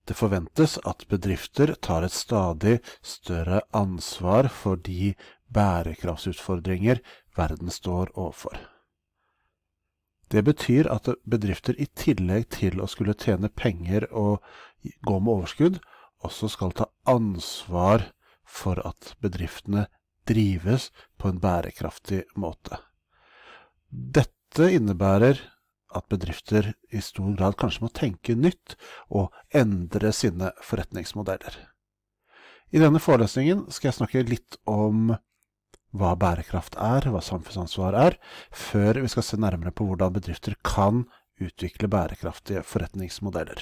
Det forventes at bedrifter tar et stadig større ansvar for de bærekraftsutfordringer verden står overfor. Det betyr at bedrifter i tillegg til å skulle tjene penger og gå med overskudd, også skal ta ansvar for at bedriftene drives på en bærekraftig måte. Dette innebærer at bedrifter i stor grad kanskje må tenke nytt og endre sine forretningsmodeller. I denne forelesningen skal jeg snakke litt om hva bærekraft hva samfunnsansvar før vi skal se nærmere på hvordan bedrifter kan utvikle bærekraftige forretningsmodeller.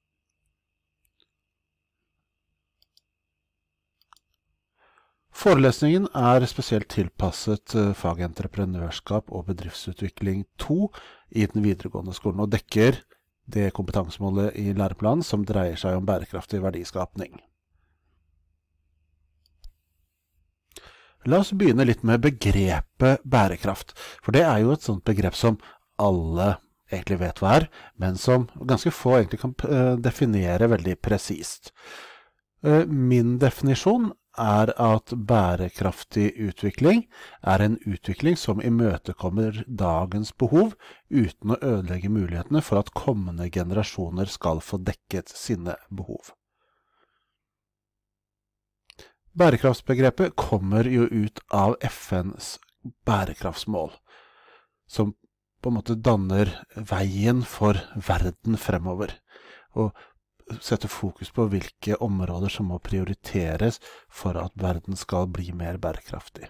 Forelesningen spesielt tilpasset fagentreprenørskap og bedriftsutvikling 2 i den videregående skolen, og dekker det kompetansemålet i læreplanen som dreier seg om bærekraftig verdiskapning. La oss begynne litt med begrepet bærekraft, for det jo et sånt begrep som alle egentlig vet hva men som ganske få egentlig kan definere veldig presist. Min definisjon at bærekraftig utvikling en utvikling som imøtekommer dagens behov uten å ødelegge mulighetene for at kommende generasjoner skal få dekket sine behov. Bærekraftsbegrepet kommer jo ut av FNs bærekraftsmål, som på en måte danner veien for verden fremover, og setter fokus på hvilke områder som må prioriteres for at verden skal bli mer bærekraftig.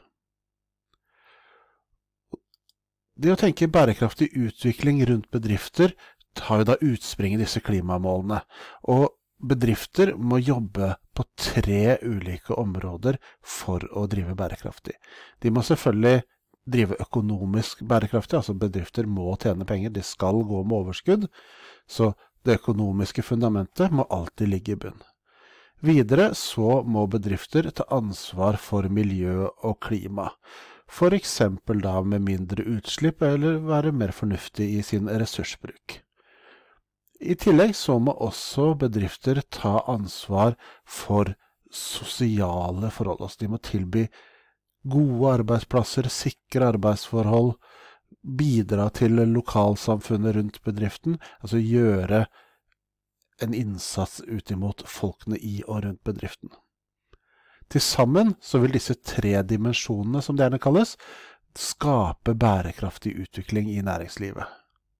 Det å tenke bærekraftig utvikling rundt bedrifter tar jo da utspring i disse klimamålene, og bedrifter må jobbe på 3 ulike områder for å drive bærekraftig. De må selvfølgelig drive økonomisk bærekraftig, altså bedrifter må tjene penger, de skal gå med overskudd, så det økonomiske fundamentet må alltid ligge i bunn. Videre så må bedrifter ta ansvar for miljø og klima, for eksempel da med mindre utslipp eller være mer fornuftig i sin ressursbruk. I tillegg så må også bedrifter ta ansvar for sosiale forhold, altså de må tilby gode arbeidsplasser, sikre arbeidsforhold, bidra til lokalsamfunnet rundt bedriften, altså gjøre en innsats ut imot folkene i og rundt bedriften. Til sammen så vil disse 3 dimensjonene, som det gjerne kalles, skape bærekraftig utvikling i næringslivet.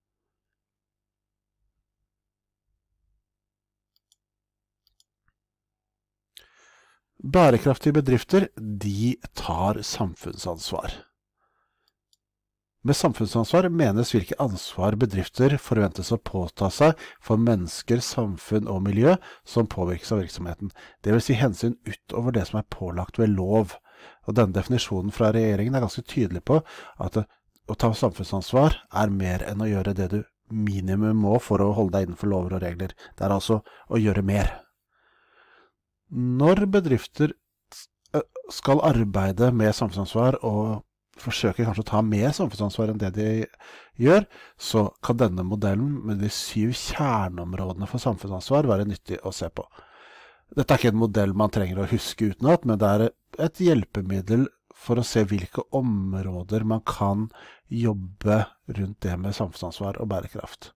Bærekraftige bedrifter, de tar samfunnsansvar. Med samfunnsansvar menes hvilke ansvar bedrifter forventes å påta seg for mennesker, samfunn og miljø som påvirkes av virksomheten. Det vil si hensyn utover det som pålagt ved lov. Og denne definisjonen fra regjeringen ganske tydelig på at å ta samfunnsansvar mer enn å gjøre det du minimum må for å holde deg innenfor lover og regler. Det altså å gjøre mer. Når bedrifter skal arbeide med samfunnsansvar og forsøker kanskje å ta mer samfunnsansvar enn det de gjør, så kan denne modellen med de 7 kjerneområdene for samfunnsansvar være nyttig å se på. Dette ikke en modell man trenger å huske utenat, men det et hjelpemiddel for å se hvilke områder man kan jobbe rundt det med samfunnsansvar og bærekraft.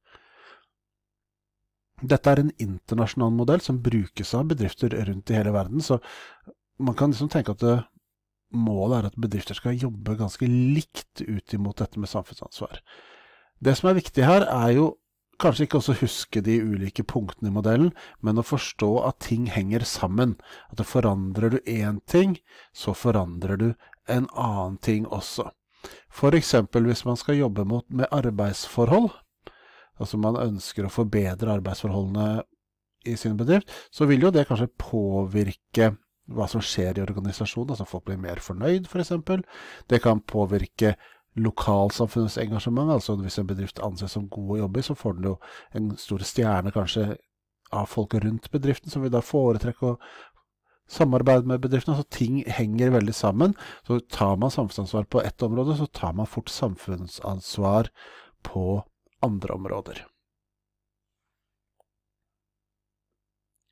Dette en internasjonal modell som brukes av bedrifter rundt i hele verden, så man kan liksom tenke at målet at bedrifter skal jobbe ganske likt ut imot dette med samfunnsansvar. Det som viktig her jo kanskje ikke også huske de ulike punktene i modellen, men å forstå at ting henger sammen. At forandrer du en ting, så forandrer du en annen ting også. For eksempel hvis man skal jobbe med arbeidsforhold, altså man ønsker å forbedre arbeidsforholdene i sin bedrift, så vil jo det kanskje påvirke hva som skjer i organisasjonen, altså folk blir mer fornøyd for eksempel. Det kan påvirke lokalsamfunnets engasjement, altså hvis en bedrift anses som god å jobbe i, så får den jo en stor stjerne kanskje av folk rundt bedriften, som vil da foretrekke å samarbeide med bedriften, altså ting henger veldig sammen. Så tar man samfunnsansvar på ett område, så tar man fort samfunnsansvar på andre områder.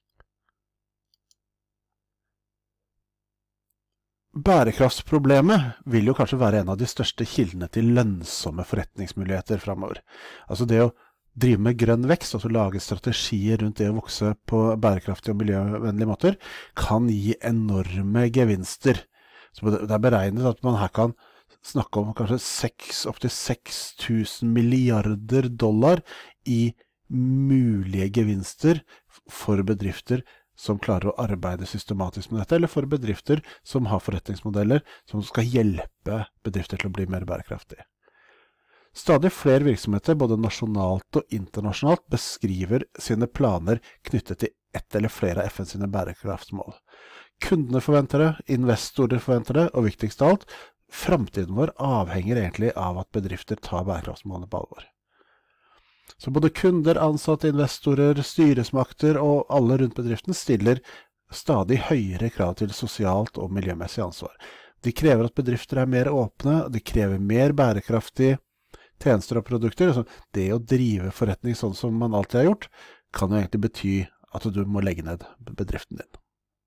Bærekraftsproblemet vil jo kanskje være en av de største kildene til lønnsomme forretningsmuligheter fremover. Altså det å drive med grønn vekst, altså lage strategier rundt det å vokse på bærekraftige og miljøvennlige måter, kan gi enorme gevinster. Så det er beregnet at man her kan snakke om kanskje opp til 6 000 milliarder dollar i mulige gevinster for bedrifter som klarer å arbeide systematisk med dette, eller for bedrifter som har forretningsmodeller som skal hjelpe bedrifter til å bli mer bærekraftige. Stadig flere virksomheter, både nasjonalt og internasjonalt, beskriver sine planer knyttet til ett eller flere av FN sine bærekraftsmål. Kundene forventer det, investorer forventer det, og viktigst av alt, fremtiden vår avhenger egentlig av at bedrifter tar bærekraftsmålene på alvor. Så både kunder, ansatte, investorer, styresmakter og alle rundt bedriften stiller stadig høyere krav til sosialt og miljømessig ansvar. De krever at bedrifter er mer åpne, de krever mer bærekraftige tjenester og produkter. Altså det å drive forretning sånn som man alltid har gjort, kan jo egentlig bety at du må legge ned bedriften din.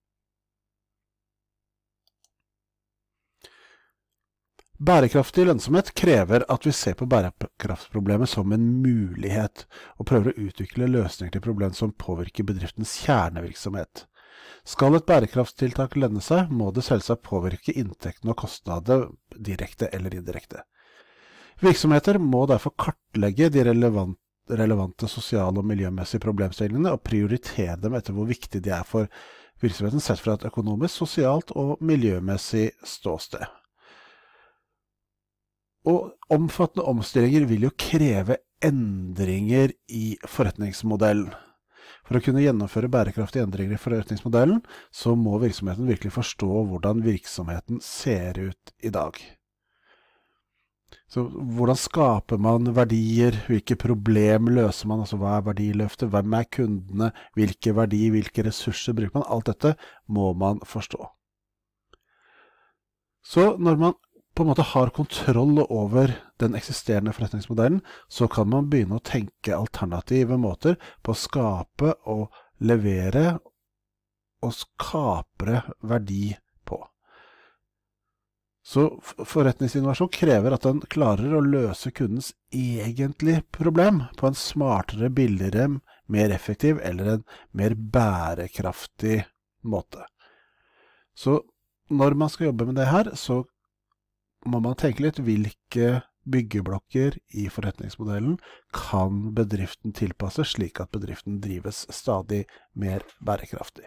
Bærekraftig lønnsomhet krever at vi ser på bærekraftsproblemet som en mulighet, og prøver å utvikle løsninger til problemer som påvirker bedriftens kjernevirksomhet. Skal et bærekraftstiltak lønne seg, må det selvsagt påvirke inntektene og kostnader direkte eller indirekte. Virksomheter må derfor kartlegge de relevante sosiale og miljømessige problemstillingene og prioritere dem etter hvor viktig de er for virksomheten sett fra et økonomisk, sosialt og miljømessig ståsted. Og omfattende omstillinger vil jo kreve endringer i forretningsmodellen. For å kunne gjennomføre bærekraftige endringer i forretningsmodellen, så må virksomheten virkelig forstå hvordan virksomheten ser ut i dag. Så hvordan skaper man verdier, hvilke problem løser man, altså hva er verdiløftet, hvem er kundene, hvilke verdier, hvilke ressurser bruker man, alt dette må man forstå. Så når man på en måte har kontroll over den eksisterende forretningsmodellen, så kan man begynne å tenke alternative måter på å skape og levere og skapre verdi på. Så forretningsinnovasjon krever at den klarer å løse kundens egentlige problem på en smartere, billigere, mer effektiv eller en mer bærekraftig måte. Så når man skal jobbe med det her, så må man tenke litt hvilke byggeblokker i forretningsmodellen kan bedriften tilpasse slik at bedriften drives stadig mer bærekraftig.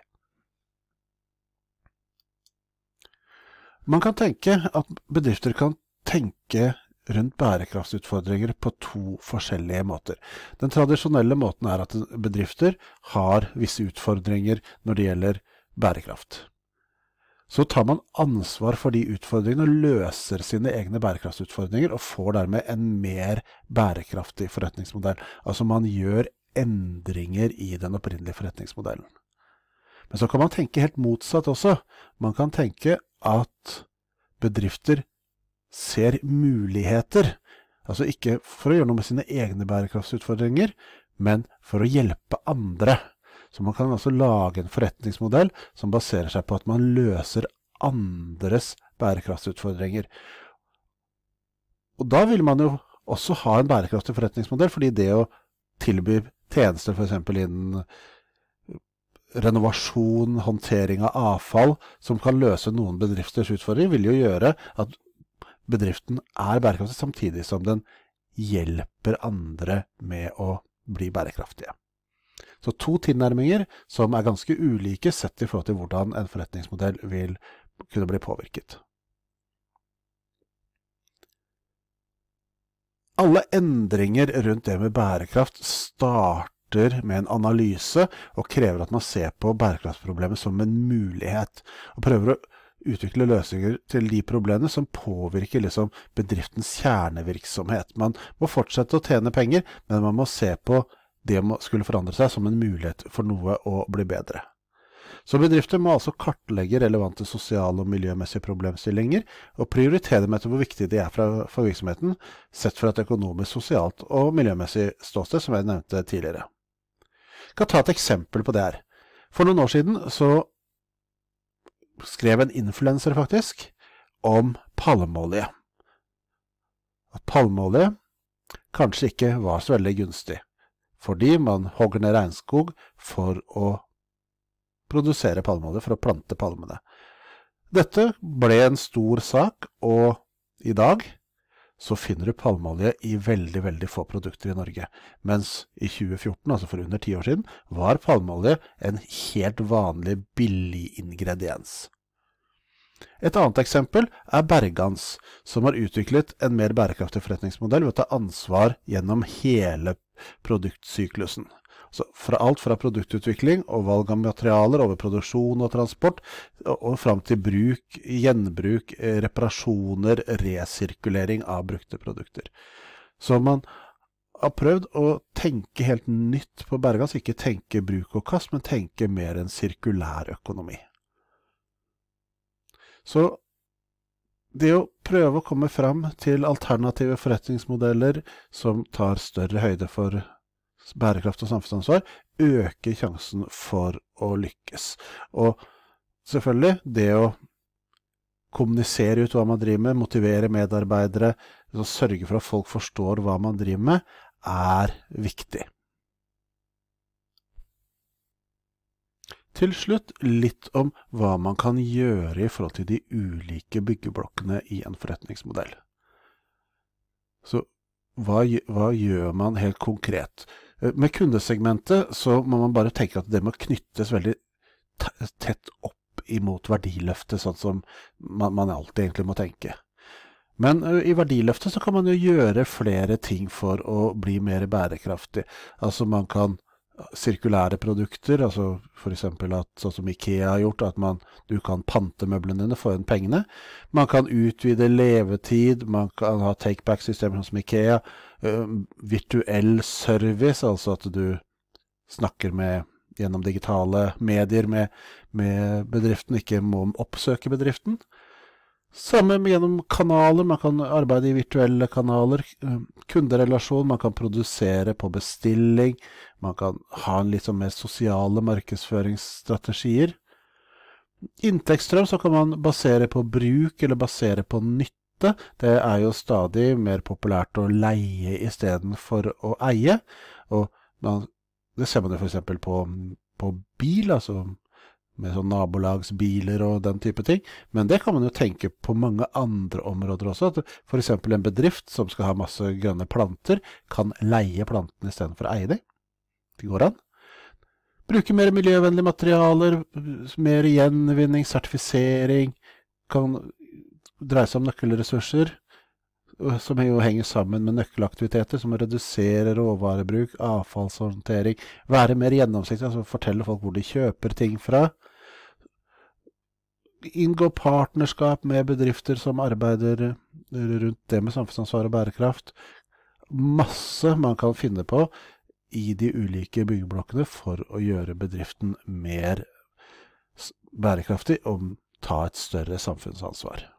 Man kan tenke at bedrifter kan tenke rundt bærekraftsutfordringer på to forskjellige måter. Den tradisjonelle måten er at bedrifter har visse utfordringer når det gjelder bærekraft. Så tar man ansvar for de utfordringene og løser sine egne bærekraftsutfordringer og får dermed en mer bærekraftig forretningsmodell. Altså man gjør endringer i den opprinnelige forretningsmodellen. Men så kan man tenke helt motsatt også. Man kan tenke at bedrifter ser muligheter, altså ikke for å gjøre noe med sine egne bærekraftsutfordringer, men for å hjelpe andre. Så man kan altså lage en forretningsmodell som baserer seg på at man løser andres bærekraftsutfordringer. Og da vil man jo også ha en bærekraftig forretningsmodell, fordi det å tilby tjenester for eksempel innen renovasjon, håndtering av avfall, som kan løse noen bedrifters utfordringer, vil jo gjøre at bedriften er bærekraftig samtidig som den hjelper andre med å bli bærekraftige. Så to tilnærminger som er ganske ulike sett i forhold til hvordan en forretningsmodell vil kunne bli påvirket. Alle endringer rundt det med bærekraft starter med en analyse og krever at man ser på bærekraftsproblemet som en mulighet, og prøver å utvikle løsninger til de problemene som påvirker bedriftens kjernevirksomhet. Man må fortsette å tjene penger, men man må se på det skulle forandre seg som en mulighet for noe å bli bedre. Så bedrifter må altså kartlegge relevante sosiale og miljømessige problemstillinger og prioritere dem etter hvor viktig de er for virksomheten, sett fra et økonomisk, sosialt og miljømessig ståsted, som jeg nevnte tidligere. Jeg kan ta et eksempel på det her. For noen år siden så skrev en influencer faktisk om palmeolje. At palmeolje kanskje ikke var så veldig gunstig, fordi man hogger ned regnskog for å produsere palmeolje, for å plante palmene. Dette ble en stor sak, og i dag så finner du palmeolje i veldig, veldig få produkter i Norge. Mens i 2014, altså for under 10 år siden, var palmeolje en helt vanlig billig ingrediens. Et annet eksempel er Bergans, som har utviklet en mer bærekraftig forretningsmodell ved å ta ansvar gjennom hele produktsyklusen. Så fra alt fra produktutvikling og valg av materialer over produksjon og transport, og frem til bruk, gjenbruk, reparasjoner, resirkulering av brukte produkter. Så man har prøvd å tenke helt nytt på Bergans, ikke tenke bruk og kast, men tenke mer en sirkulær økonomi. Så det å prøve å komme frem til alternative forretningsmodeller som tar større høyde for bærekraft og samfunnsansvar, øker sjansen for å lykkes. Og selvfølgelig, det å kommunisere ut hva man driver med, motivere medarbeidere, og sørge for at folk forstår hva man driver med, er viktig. Til slutt litt om hva man kan gjøre i forhold til de ulike byggeblokkene i en forretningsmodell. Så hva gjør man helt konkret? Med kundesegmentet så må man bare tenke at det må knyttes veldig tett opp imot verdiløftet, sånn som man alltid egentlig må tenke. Men i verdiløftet så kan man jo gjøre flere ting for å bli mer bærekraftig. Altså man kan sirkulære produkter, altså for eksempel at, sånn som IKEA har gjort, at du kan pante møblene dine for pengene. Man kan utvide levetid, man kan ha take-back-systemer som IKEA, virtuell service, altså at du snakker gjennom digitale medier med bedriften, ikke må oppsøke bedriften. Samme gjennom kanaler, man kan arbeide i virtuelle kanaler, kunderelasjon, man kan produsere på bestilling, man kan ha en litt mer sosiale markedsføringsstrategier. Inntektsstrøm så kan man basere på bruk eller basere på nytte. Det er jo stadig mer populært å leie i stedet for å eie, og det ser man jo for eksempel på bil, altså med sånn nabolagsbiler og den type ting. Men det kan man jo tenke på mange andre områder også. At for eksempel en bedrift som skal ha masse grønne planter, kan leie plantene i stedet for å eie dem. Det går an. Bruke mer miljøvennlige materialer, mer gjenvinning, sertifisering, kan dreie seg om nøkkelressurser, som jo henger sammen med nøkkelaktiviteter, som å redusere råvarebruk, avfallshåndtering, være mer gjennomsiktig, altså fortelle folk hvor de kjøper ting fra, inngå partnerskap med bedrifter som arbeider rundt det med samfunnsansvar og bærekraft. Masse man kan finne på i de ulike byggeblokkene for å gjøre bedriften mer bærekraftig og ta et større samfunnsansvar.